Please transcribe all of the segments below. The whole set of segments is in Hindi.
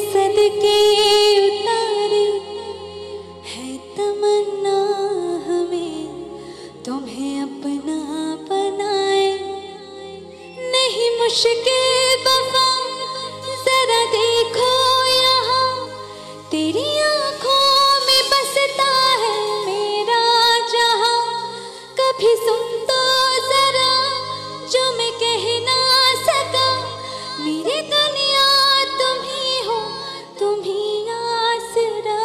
सदके उतारे है तमन्ना हमें तुम्हें अपना बनाए। नहीं मुश्किल वफा जरा देखो यहाँ, तेरी आँखों में बसता है मेरा जहाँ। कभी सुन तो जरा जो मैं कह ना सका, मेरे दुनिया तुम ही हो, तुम ही आसरा।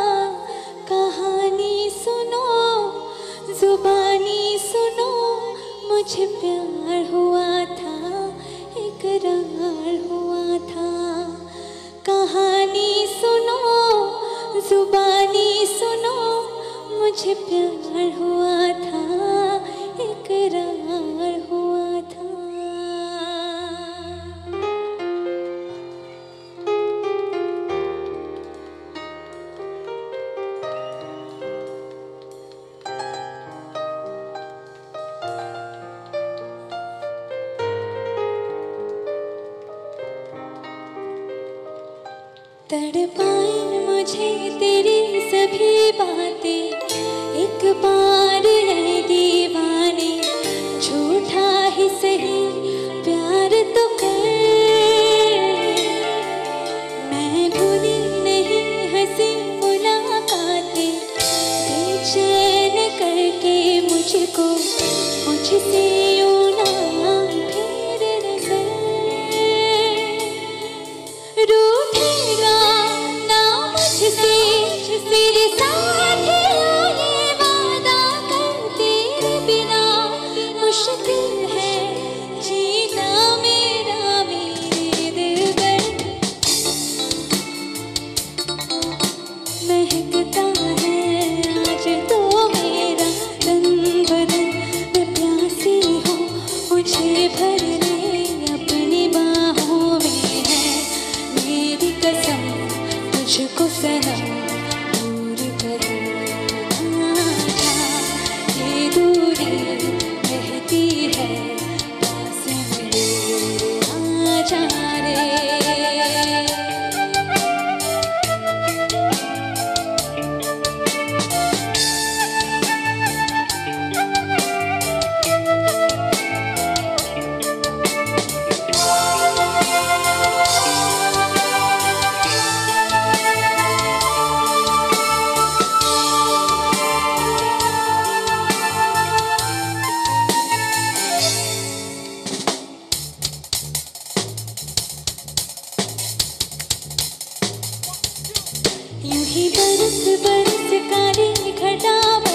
कहानी सुनो जुबानी सुनो, मुझे प्यार हुआ था इकरार हुआ था। कहानी सुनो जुबानी सुनो, मुझे प्यार हुआ था इकरार हुआ था। तड़पाए मुझे तेरी सभी बातें, एक बार है दीवाने, झूठा ही सही प्यार तो कर। मैं भूली नहीं हंसी मुलाकातें, बेचैन करके मुझको मुझसे यूं ना फेर नजर। रूठेगा ना मुझसे फिर साथिया, ये वादा कर तेरे बिना मुश्किल है जीना मेरा मेरे दिलबर। महकता है आज तो मेरा तन बदन, मैं प्यासी हूँ मुझे भर ले अपनी बाहों में है मेरी कसम। तुझको सनम दूर करूँ ना जा, ये दूरी रहती है पास मेरे आ जा रे। यूं ही बरस बरस काली घटा